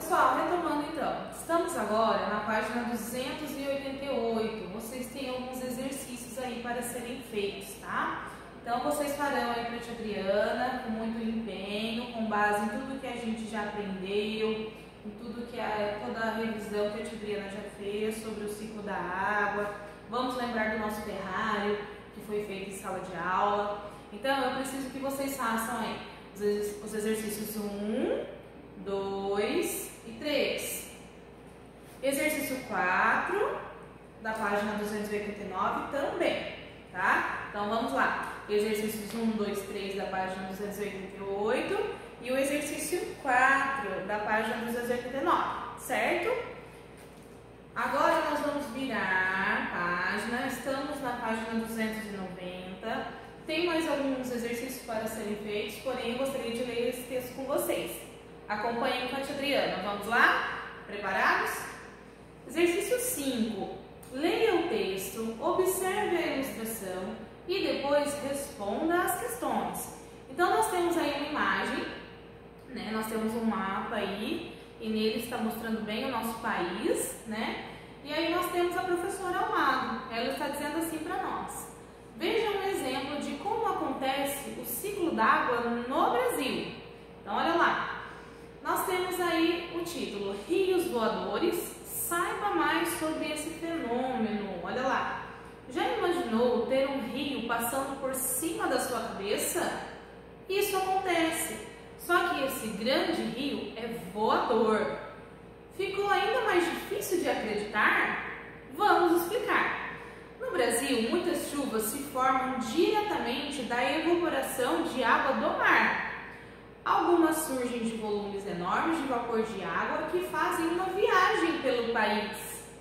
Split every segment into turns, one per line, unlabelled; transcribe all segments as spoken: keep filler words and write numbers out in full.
Pessoal, retomando então, estamos agora na página duzentos e oitenta e oito. Vocês têm alguns exercícios aí para serem feitos, tá? Então vocês farão aí para a tia Adriana com muito empenho, com base em tudo que a gente já aprendeu, em tudo que a, toda a revisão que a tia Adriana já fez sobre o ciclo da água. Vamos lembrar do nosso terrário que foi feito em sala de aula. Então eu preciso que vocês façam aí os exercícios um, dois e três. Exercício quatro, da página duzentos e oitenta e nove também, tá? Então vamos lá. Exercícios um, dois, três da página duzentos e oitenta e oito e o exercício quatro da página duzentos e oitenta e nove, certo? Agora nós vamos virar a página, estamos na página duzentos e noventa. Tem mais alguns exercícios para serem feitos, porém eu gostaria de ler esse texto com vocês. Acompanhem com a tia Adriana. Vamos lá? Preparados? Exercício cinco. Leia o texto, observe a ilustração e depois responda as questões. Então nós temos aí uma imagem, né? Nós temos um mapa aí e nele está mostrando bem o nosso país, né? E aí nós temos a professora ao lado. Ela está dizendo assim para nós: veja um exemplo de como acontece o ciclo d'água no Brasil. Então olha lá. Nós temos aí o título Rios Voadores, saiba mais sobre esse fenômeno. Olha lá. Já imaginou ter um rio passando por cima da sua cabeça? Isso acontece, só que esse grande rio é voador. Ficou ainda mais difícil de acreditar? Vamos explicar. No Brasil, muitas chuvas se formam diretamente da evaporação de água do mar. Algumas surgem de volumes enormes de vapor de água que fazem uma viagem pelo país.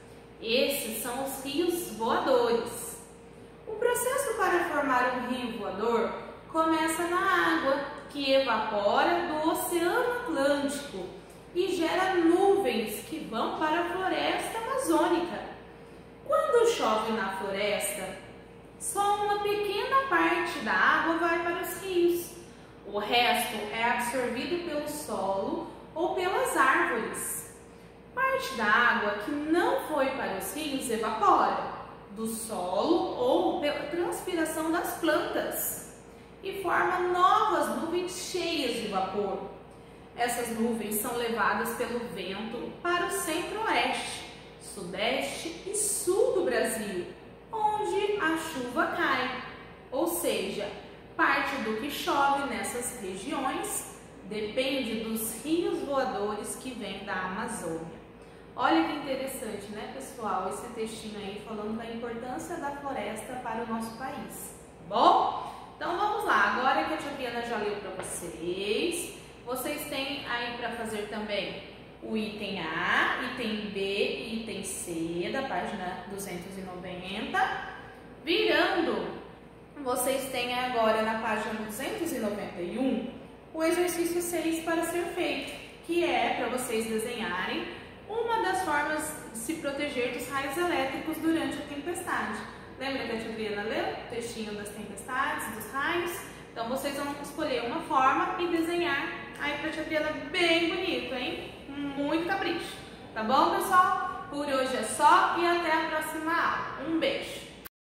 Esses são os rios voadores. O processo para formar um rio voador começa na água, que evapora do Oceano Atlântico e gera nuvens que vão para a floresta amazônica. Quando chove na floresta, só uma pequena parte da água vai para os rios. O resto é absorvido pelo solo ou pelas árvores. Parte da água que não foi para os rios evapora do solo ou pela transpiração das plantas e forma novas nuvens cheias de vapor. Essas nuvens são levadas pelo vento para o centro-oeste, sudeste e sul do Brasil, onde a chuva cai, ou seja, parte do que chove nessas regiões depende dos rios voadores que vêm da Amazônia. Olha que interessante, né, pessoal, esse textinho aí falando da importância da floresta para o nosso país. Bom, então vamos lá. Agora que a tia Adriana já leu para vocês, vocês têm aí para fazer também o item A, item B e item C da página duzentos e noventa. Virando, vocês têm agora na página duzentos e noventa e um o exercício seis para ser feito, que é para vocês desenharem uma das formas de se proteger dos raios elétricos durante a tempestade. Lembra que a tia Adriana leu o textinho das tempestades, dos raios? Então vocês vão escolher uma forma e desenhar aí para a tia Adriana bem bonito, hein? Muito capricho. Tá bom, pessoal? Por hoje é só e até a próxima aula. Um beijo!